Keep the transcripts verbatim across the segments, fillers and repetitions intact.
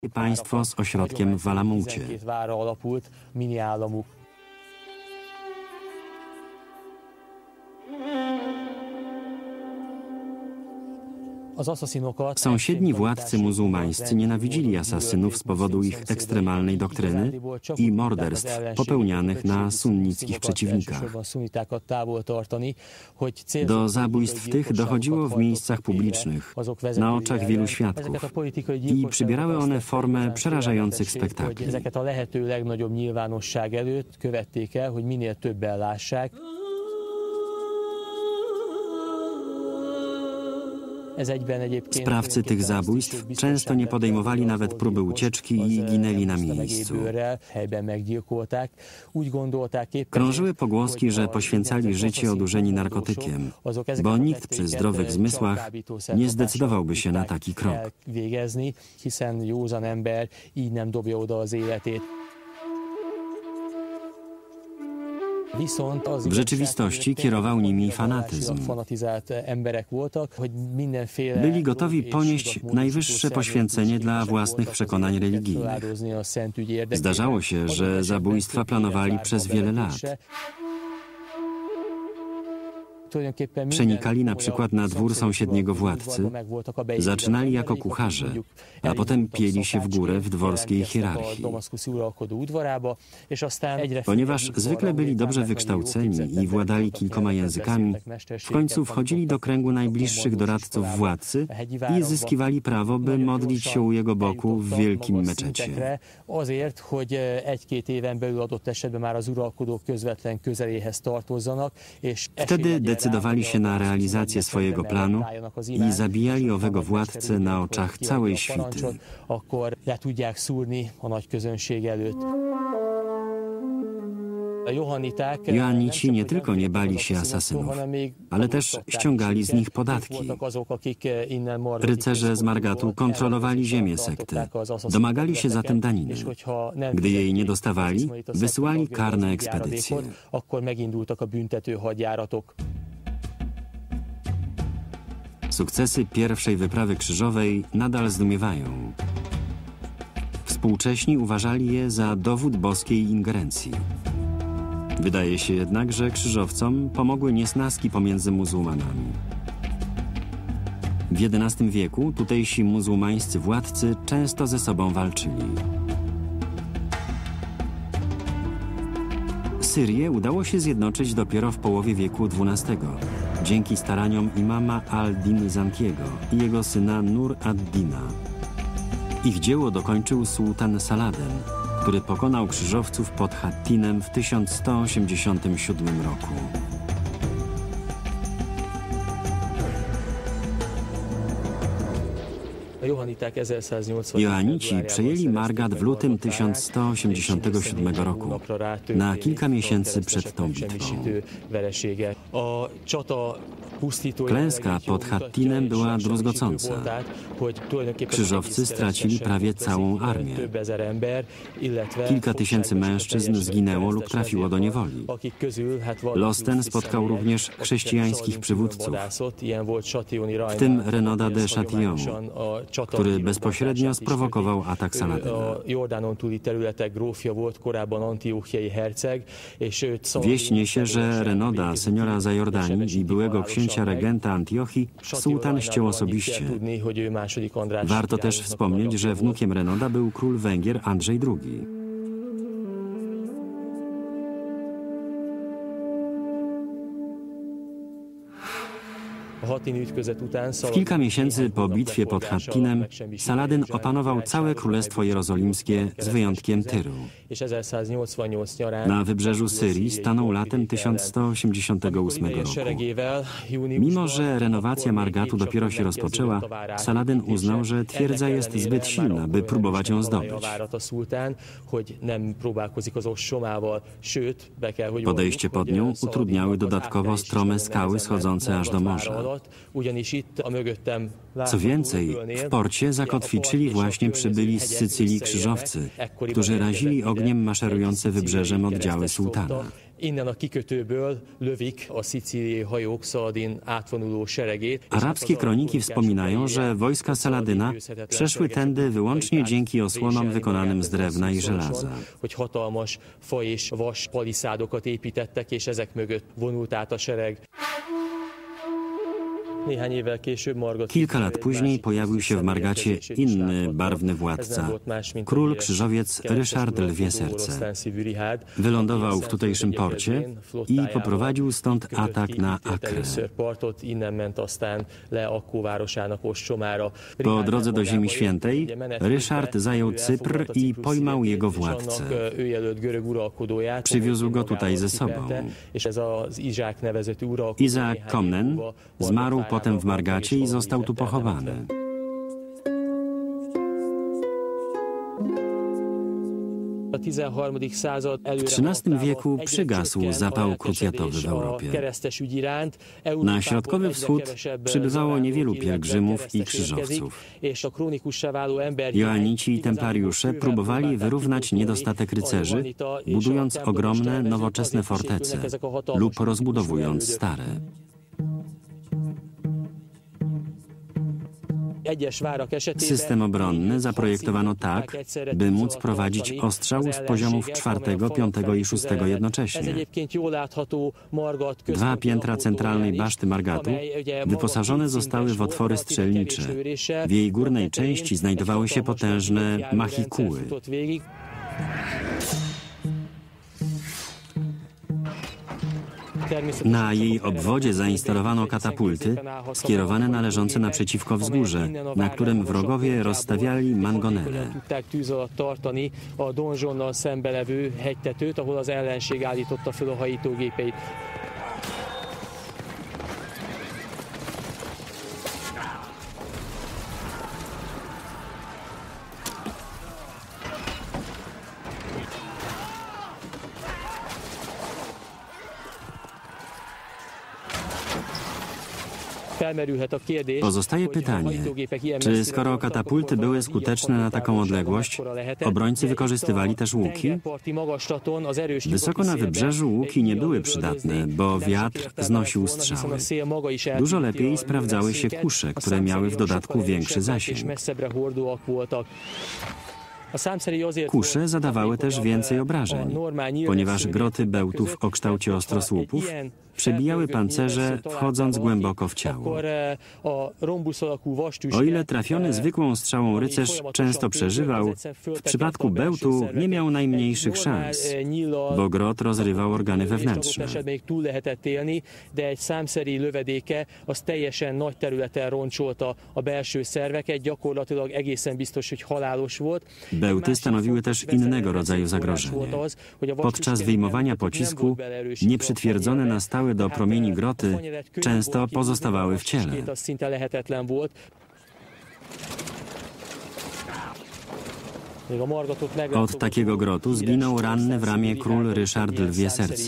państwo z ośrodkiem w Alamucie. Sąsiedni władcy muzułmańscy nienawidzili asasynów z powodu ich ekstremalnej doktryny i morderstw popełnianych na sunnickich przeciwnikach. Do zabójstw tych dochodziło w miejscach publicznych, na oczach wielu świadków i przybierały one formę przerażających spektakli. Sprawcy tych zabójstw często nie podejmowali nawet próby ucieczki i ginęli na miejscu. Krążyły pogłoski, że poświęcali życie odurzeni narkotykiem, bo nikt przy zdrowych zmysłach nie zdecydowałby się na taki krok. W rzeczywistości kierował nimi fanatyzm. Byli gotowi ponieść najwyższe poświęcenie dla własnych przekonań religijnych. Zdarzało się, że zabójstwa planowali przez wiele lat. Przenikali na przykład na dwór sąsiedniego władcy, zaczynali jako kucharze, a potem pieli się w górę w dworskiej hierarchii. Ponieważ zwykle byli dobrze wykształceni i władali kilkoma językami, w końcu wchodzili do kręgu najbliższych doradców władcy i zyskiwali prawo, by modlić się u jego boku w wielkim meczecie. Wtedy decydowali się na realizację swojego planu i zabijali owego władcę na oczach całej świty. Joannici nie tylko nie bali się asasynów, ale też ściągali z nich podatki. Rycerze z Margatu kontrolowali ziemię sekty, domagali się zatem daniny. Gdy jej nie dostawali, wysyłali karne ekspedycje. Sukcesy pierwszej wyprawy krzyżowej nadal zdumiewają. Współcześni uważali je za dowód boskiej ingerencji. Wydaje się jednak, że krzyżowcom pomogły niesnaski pomiędzy muzułmanami. W jedenastym wieku tutejsi muzułmańscy władcy często ze sobą walczyli. Syrię udało się zjednoczyć dopiero w połowie wieku dwunastego, dzięki staraniom imama al-Din Zankiego i jego syna Nur ad-Dina. Ich dzieło dokończył sułtan Saladyn, który pokonał krzyżowców pod Hattinem w tysiąc sto osiemdziesiątym siódmym roku. Joannici przejęli Margat w lutym tysiąc sto osiemdziesiątego siódmego roku, na kilka miesięcy przed tą bitwą. Klęska pod Hattinem była druzgocąca. Krzyżowcy stracili prawie całą armię. Kilka tysięcy mężczyzn zginęło lub trafiło do niewoli. Los ten spotkał również chrześcijańskich przywódców, w tym Renoda de Chatillon, który bezpośrednio sprowokował atak Saladyna. Wieść niesie, że Renoda, seniora Zajordanii i byłego księcia regenta Antiochii, sułtan ściął osobiście. Warto też wspomnieć, że wnukiem Renoda był król Węgier Andrzej drugi. W kilka miesięcy po bitwie pod Hattinem Saladyn opanował całe Królestwo Jerozolimskie z wyjątkiem Tyru. Na wybrzeżu Syrii stanął latem tysiąc sto osiemdziesiątego ósmego roku. Mimo że renowacja Margatu dopiero się rozpoczęła, Saladyn uznał, że twierdza jest zbyt silna, by próbować ją zdobyć. Podejście pod nią utrudniały dodatkowo strome skały schodzące aż do morza. Co więcej, w porcie zakotwiczyli właśnie przybyli z Sycylii krzyżowcy, którzy razili ogniem maszerujące wybrzeżem oddziały sułtana. Arabskie kroniki wspominają, że wojska Saladyna przeszły tędy wyłącznie dzięki osłonom wykonanym z drewna i żelaza. Kilka lat później pojawił się w Margacie inny barwny władca, król krzyżowiec Ryszard Lwie Serce. Wylądował w tutejszym porcie i poprowadził stąd atak na Akrę. Po drodze do Ziemi Świętej Ryszard zajął Cypr i pojmał jego władcę. Przywiózł go tutaj ze sobą. Izaak Komnen zmarł potem w Margacie i został tu pochowany. W trzynastym wieku przygasł zapał krucjatowy w Europie. Na Środkowy Wschód przybywało niewielu pielgrzymów i krzyżowców. Joanici i templariusze próbowali wyrównać niedostatek rycerzy, budując ogromne, nowoczesne fortece lub rozbudowując stare. System obronny zaprojektowano tak, by móc prowadzić ostrzał z poziomów czwartego, piątego i szóstego jednocześnie. Dwa piętra centralnej baszty Margatu wyposażone zostały w otwory strzelnicze. W jej górnej części znajdowały się potężne machikuły. Na jej obwodzie zainstalowano katapulty skierowane należące naprzeciwko wzgórze, na którym wrogowie rozstawiali mangonele. Pozostaje pytanie, czy skoro katapulty były skuteczne na taką odległość, obrońcy wykorzystywali też łuki? Wysoko na wybrzeżu łuki nie były przydatne, bo wiatr znosił strzały. Dużo lepiej sprawdzały się kusze, które miały w dodatku większy zasięg. Kusze zadawały też więcej obrażeń, ponieważ groty bełtów o kształcie ostrosłupów przebijały pancerze, wchodząc głęboko w ciało. O ile trafiony zwykłą strzałą rycerz często przeżywał, w przypadku bełtu nie miał najmniejszych szans, bo grot rozrywał organy wewnętrzne. Bełty stanowiły też innego rodzaju zagrożenie. Podczas wyjmowania pocisku nieprzytwierdzone na stałe do promieni groty często pozostawały w ciele. Od takiego grotu zginął ranny w ramię król Ryszard Lwie Serce.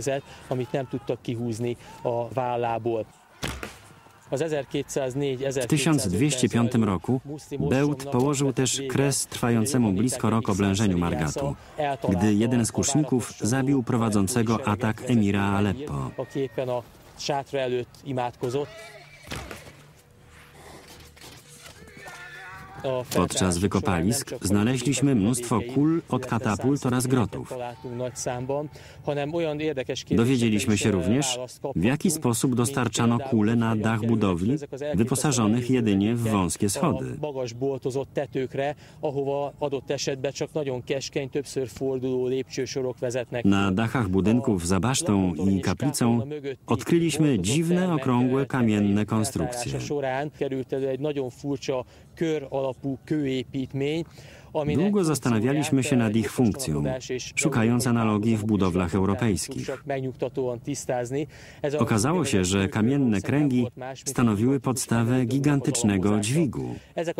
W tysiąc dwieście piątym roku bełt położył też kres trwającemu blisko rok oblężeniu Margatu, gdy jeden z kuszników zabił prowadzącego atak emira Aleppo. Podczas wykopalisk znaleźliśmy mnóstwo kul od katapult oraz grotów. Dowiedzieliśmy się również, w jaki sposób dostarczano kule na dach budowli, wyposażonych jedynie w wąskie schody. Na dachach budynków za basztą i kaplicą odkryliśmy dziwne, okrągłe, kamienne konstrukcje. Długo zastanawialiśmy się nad ich funkcją, szukając analogii w budowlach europejskich. Okazało się, że kamienne kręgi stanowiły podstawę gigantycznego dźwigu.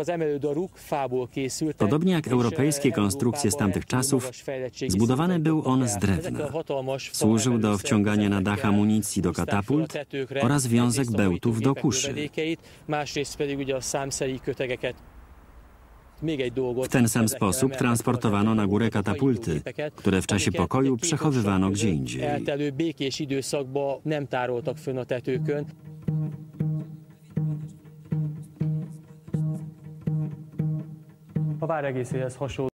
Podobnie jak europejskie konstrukcje z tamtych czasów, zbudowany był on z drewna. Służył do wciągania na dach amunicji do katapult oraz wiązek bełtów do kuszy. W ten sam sposób transportowano na górę katapulty, które w czasie pokoju przechowywano gdzie indziej. A vár egészéhez hasonló